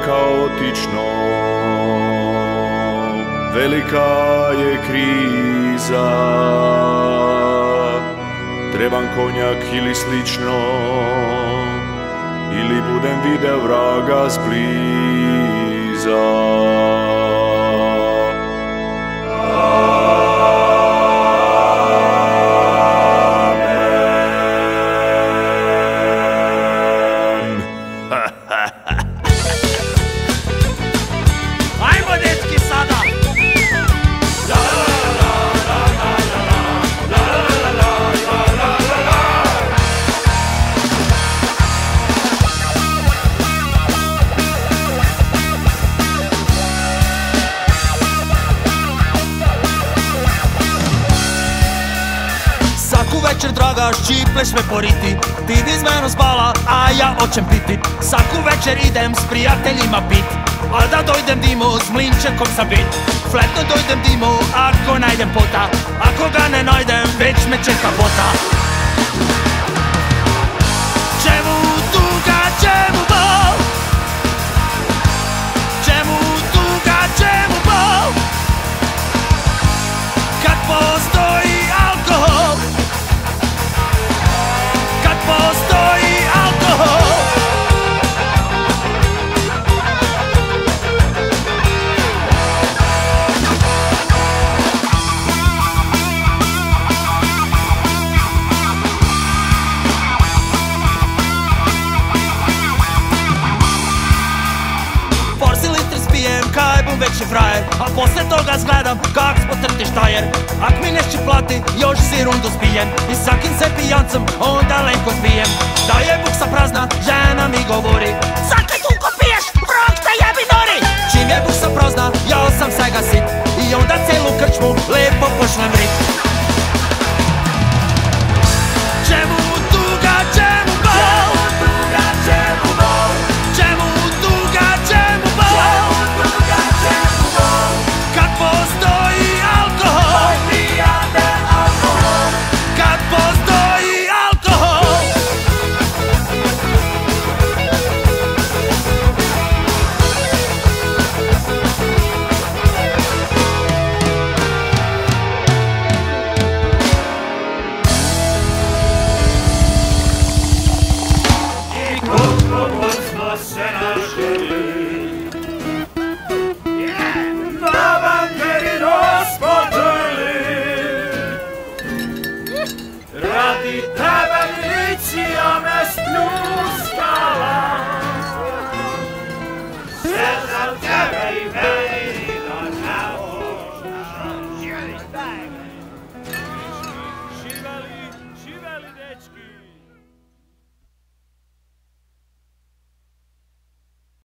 kaotično, velika je kriza, trebam konjak ili slično, ili budem video vraga zbliza. Ajmo dečki sada! Svaku večer draga ščipleš me po riti, ti bi s menom spala, a ja oćem piti. Svaku večer idem s prijateljima pit, a da dojdem dimo s mlinčekom sam bit. Fletno dojdem dimo ako najdem pota, ako ga ne najdem već me čeka bota. Čemu tuga, čemu bol? Čemu tuga, čemu bol? Kad postoji alkohol, kad postoji alkohol. Kaj bum već je frajer, a posle toga zgledam kak spotrti štajer. Ak mi neće plati, još si rundu spijem i sakim se pijancem onda lenko zbijem. Da je buksa prazna, žena mi govori